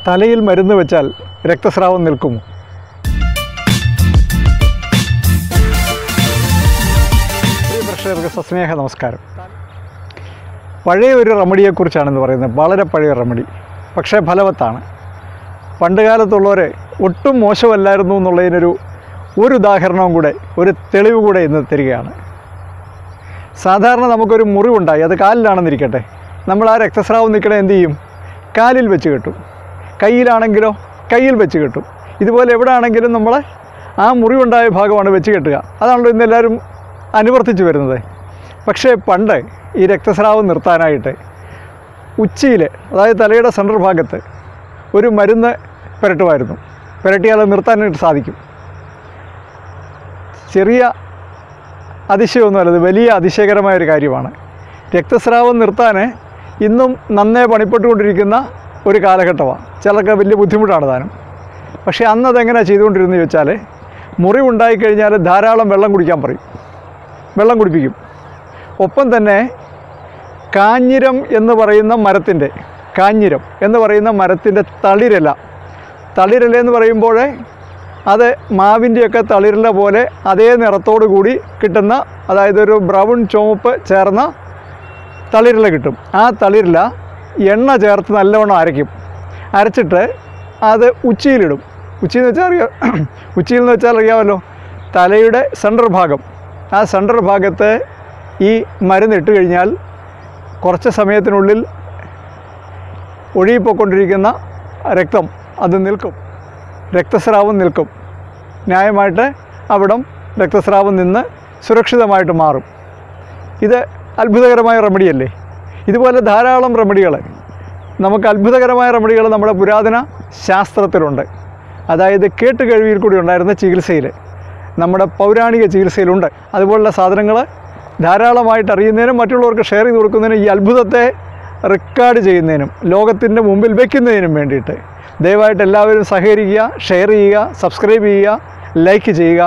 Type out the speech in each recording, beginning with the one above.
തലയിൽ മരുന്ന് വെച്ചാൽ രക്തസ്രാവം നിൽക്കുമോ? പ്രേക്ഷകർക്ക് സസ്നേഹ നമസ്കാരം. പഴയ ഒരു റെമഡിയെക്കുറിച്ചാണെന്ന് പറയുന്നത്. വളരെ പഴയ റെമഡി, പക്ഷേ ഫലവത്താണ്. പണ്ട് കാലത്തുള്ളവരെ ഒട്ടും മോശമല്ലായിരുന്നു എന്നുള്ളതിനൊരു ഉദാഹരണവും കൂടെ, ഒരു തെളിവ് കൂടെ ഇന്ന് തരികയാണ്. സാധാരണ നമുക്കൊരു മുറിവുണ്ടായി, അത് കാലിലാണെന്നിരിക്കട്ടെ, നമ്മൾ ആ രക്തസ്രാവം നിൽക്കണേ എന്ത് ചെയ്യും? കാലിൽ വെച്ച് കെട്ടും. കയ്യിലാണെങ്കിലോ കയ്യിൽ വെച്ച് കെട്ടും. ഇതുപോലെ എവിടെ ആണെങ്കിലും നമ്മൾ ആ മുറിവുണ്ടായ ഭാഗമാണ് വെച്ച് കെട്ടുക. അതാണല്ലോ ഇന്നെല്ലാവരും അനുവർത്തിച്ച് വരുന്നത്. പക്ഷേ പണ്ട് ഈ രക്തസ്രാവം നിർത്താനായിട്ട് ഉച്ചിയിൽ, അതായത് തലയുടെ സെൻട്രൽ ഭാഗത്ത് ഒരു മരുന്ന് പുരട്ടുമായിരുന്നു. പുരട്ടിയാൽ അത് നിർത്താനായിട്ട് സാധിക്കും. ചെറിയ അതിശയമൊന്നുമല്ല, അത് വലിയ അതിശയകരമായൊരു കാര്യമാണ്. രക്തസ്രാവം നിർത്താൻ ഇന്നും നന്നേ പണിപ്പെട്ടുകൊണ്ടിരിക്കുന്ന ഒരു കാലഘട്ടമാണ്. ചിലർക്ക് വലിയ ബുദ്ധിമുട്ടാണ് താനും. പക്ഷേ അന്നതെങ്ങനെയാണ് ചെയ്തുകൊണ്ടിരുന്നത് ചോദിച്ചാൽ, മുറിവുണ്ടായിക്കഴിഞ്ഞാൽ ധാരാളം വെള്ളം കുടിക്കാൻ പറയും, വെള്ളം കുടിപ്പിക്കും. ഒപ്പം തന്നെ കാഞ്ഞിരം എന്ന് പറയുന്ന മരത്തിൻ്റെ തളിരില എന്ന് പറയുമ്പോൾ അത് മാവിൻ്റെയൊക്കെ തളിരില പോലെ അതേ നിറത്തോടു കൂടി കിട്ടുന്ന, അതായത് ഒരു ബ്രൗൺ ചുവപ്പ് ചേർന്ന തളിരില കിട്ടും. ആ തളിരില എണ്ണ ചേർത്ത് നല്ലവണ്ണം അരച്ചിട്ട് അത് ഉച്ചിയിലിടും. ഉച്ചിയിൽ എന്ന് വെച്ചാൽ അറിയാമല്ലോ, തലയുടെ സെൻട്രൽ ഭാഗം. ആ സെൻട്രൽ ഭാഗത്ത് ഈ മരുന്ന് ഇട്ട് കഴിഞ്ഞാൽ കുറച്ച് സമയത്തിനുള്ളിൽ ഒഴുകിപ്പോയിക്കൊണ്ടിരിക്കുന്ന രക്തം അത് നിൽക്കും, രക്തസ്രാവം നിൽക്കും. ന്യായമായിട്ട് അവിടം രക്തസ്രാവം നിന്ന് സുരക്ഷിതമായിട്ട് മാറും. ഇത് അത്ഭുതകരമായ റെമഡിയല്ലേ? ഇതുപോലെ ധാരാളം റെമഡികൾ, നമുക്ക് അത്ഭുതകരമായ റെമഡികൾ നമ്മുടെ പുരാതന ശാസ്ത്രത്തിലുണ്ട്. അതായത് കേട്ടുകേഴ്വിയിൽ കൂടി ഉണ്ടായിരുന്ന ചികിത്സയിൽ, നമ്മുടെ പൗരാണിക ചികിത്സയിലുണ്ട്. അതുപോലുള്ള സാധനങ്ങൾ ധാരാളമായിട്ട് അറിയുന്നതിനും മറ്റുള്ളവർക്ക് ഷെയർ ചെയ്ത് കൊടുക്കുന്നതിനും, ഈ അത്ഭുതത്തെ റെക്കോർഡ് ചെയ്യുന്നതിനും ലോകത്തിൻ്റെ മുമ്പിൽ വയ്ക്കുന്നതിനും വേണ്ടിയിട്ട് ദയവായിട്ട് എല്ലാവരും സഹകരിക്കുക, ഷെയർ ചെയ്യുക, സബ്സ്ക്രൈബ് ചെയ്യുക, ലൈക്ക് ചെയ്യുക.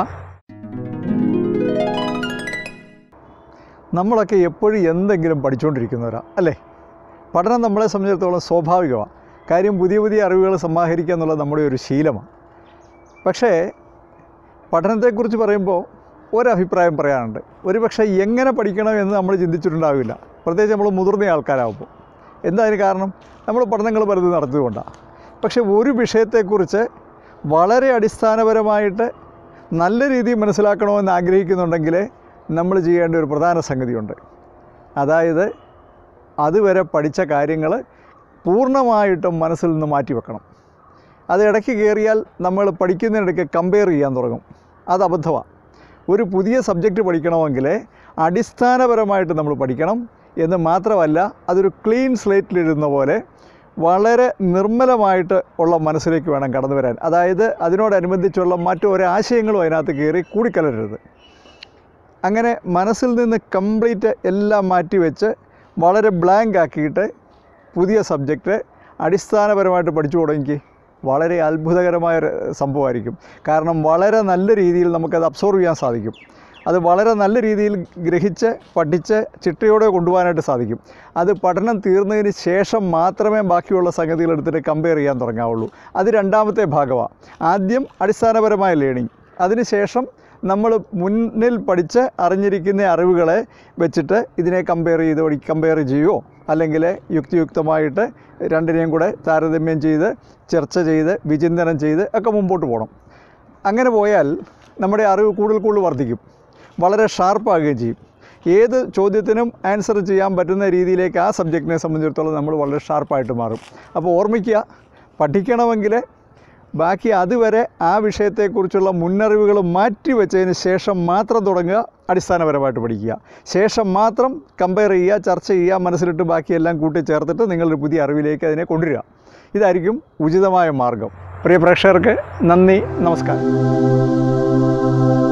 നമ്മളൊക്കെ എപ്പോഴും എന്തെങ്കിലും പഠിച്ചുകൊണ്ടിരിക്കുന്നവരാണ് അല്ലേ? പഠനം നമ്മളെ സംബന്ധിച്ചിടത്തോളം സ്വാഭാവികമാണ്. കാര്യം പുതിയ പുതിയ അറിവുകൾ സമാഹരിക്കുക എന്നുള്ളത് നമ്മുടെ ഒരു ശീലമാണ്. പക്ഷേ പഠനത്തെക്കുറിച്ച് പറയുമ്പോൾ ഒരഭിപ്രായം പറയാനുണ്ട്. ഒരുപക്ഷെ എങ്ങനെ പഠിക്കണം എന്ന് നമ്മൾ ചിന്തിച്ചിട്ടുണ്ടാവില്ല, പ്രത്യേകിച്ച് നമ്മൾ മുതിർന്ന ആൾക്കാരാകുമ്പോൾ. എന്താ അതിന് കാരണം? നമ്മൾ പഠനങ്ങൾ പലതും നടത്തിയതുകൊണ്ടാണ്. പക്ഷേ ഒരു വിഷയത്തെക്കുറിച്ച് വളരെ അടിസ്ഥാനപരമായിട്ട് നല്ല രീതിയിൽ മനസ്സിലാക്കണമെന്ന് ആഗ്രഹിക്കുന്നുണ്ടെങ്കിൽ നമ്മൾ ചെയ്യേണ്ട ഒരു പ്രധാന സംഗതിയുണ്ട്. അതായത് അതുവരെ പഠിച്ച കാര്യങ്ങൾ പൂർണ്ണമായിട്ടും മനസ്സിൽ നിന്ന് മാറ്റി വെക്കണം. അത് ഇടയ്ക്ക് കയറിയാൽ നമ്മൾ പഠിക്കുന്നതിനിടയ്ക്ക് കമ്പയർ ചെയ്യാൻ തുടങ്ങും. അത് അബദ്ധമാണ്. ഒരു പുതിയ സബ്ജക്റ്റ് പഠിക്കണമെങ്കിൽ അടിസ്ഥാനപരമായിട്ട് നമ്മൾ പഠിക്കണം എന്ന് മാത്രമല്ല, അതൊരു ക്ലീൻ സ്ലേറ്റിലിരുന്ന പോലെ വളരെ നിർമ്മലമായിട്ട് ഉള്ള മനസ്സിലേക്ക് വേണം കടന്നു വരാൻ. അതായത് അതിനോടനുബന്ധിച്ചുള്ള മറ്റൊരാശയങ്ങളും അതിനകത്ത് കയറി കൂടിക്കലരരുത്. അങ്ങനെ മനസ്സിൽ നിന്ന് കംപ്ലീറ്റ് എല്ലാം മാറ്റിവെച്ച് വളരെ ബ്ലാങ്ക് ആക്കിയിട്ട് പുതിയ സബ്ജക്റ്റ് അടിസ്ഥാനപരമായിട്ട് പഠിച്ചു തുടങ്ങി വളരെ അത്ഭുതകരമായ സംഭവമായിരിക്കും. കാരണം വളരെ നല്ല രീതിയിൽ നമുക്കത് അബ്സോർവ് ചെയ്യാൻ സാധിക്കും. അത് വളരെ നല്ല രീതിയിൽ ഗ്രഹിച്ച് പഠിച്ച് ചിട്ടയോടെ കൊണ്ടുപോകാനായിട്ട് സാധിക്കും. അത് പഠനം തീർന്നതിന് ശേഷം മാത്രമേ ബാക്കിയുള്ള സംഗതികൾ എടുത്തിട്ട് കമ്പയർ ചെയ്യാൻ തുടങ്ങാവുള്ളൂ. അത് രണ്ടാമത്തെ ഭാഗമാണ്. ആദ്യം അടിസ്ഥാനപരമായ ലേണിംഗ്, അതിനുശേഷം മുന്നിൽ പഠിച്ച് അറിഞ്ഞിരിക്കുന്ന അറിവുകളെ വെച്ചിട്ട് ഇതിനെ കമ്പയർ ചെയ്യുകയോ അല്ലെങ്കിൽ യുക്തിയുക്തമായിട്ട് രണ്ടിനെയും കൂടെ താരതമ്യം ചെയ്ത് ചർച്ച ചെയ്ത് വിചിന്തനം ചെയ്ത് ഒക്കെ മുമ്പോട്ട് പോകണം. അങ്ങനെ പോയാൽ നമ്മുടെ അറിവ് കൂടുതൽ വർദ്ധിക്കും, വളരെ ഷാർപ്പാകുകയും ചെയ്യും. ഏത് ചോദ്യത്തിനും ആൻസർ ചെയ്യാൻ പറ്റുന്ന രീതിയിലേക്ക് ആ സബ്ജക്റ്റിനെ സംബന്ധിച്ചിടത്തോളം നമ്മൾ വളരെ ഷാർപ്പായിട്ട് മാറും. അപ്പോൾ ഓർമ്മിക്കുക, പഠിക്കണമെങ്കിൽ ബാക്കി അതുവരെ ആ വിഷയത്തെക്കുറിച്ചുള്ള മുന്നറിവുകൾ മാറ്റി വെച്ചതിന് ശേഷം മാത്രം തുടങ്ങുക, അടിസ്ഥാനപരമായിട്ട് പഠിക്കുക. ശേഷം മാത്രം കമ്പയർ ചെയ്യുക, ചർച്ച ചെയ്യുക, മനസ്സിലിട്ട് ബാക്കിയെല്ലാം കൂട്ടിച്ചേർത്തിട്ട് നിങ്ങളൊരു പുതിയ അറിവിലേക്ക് അതിനെ കൊണ്ടുവരിക. ഇതായിരിക്കും ഉചിതമായ മാർഗം. പ്രിയ പ്രേക്ഷകർക്ക് നന്ദി, നമസ്കാരം.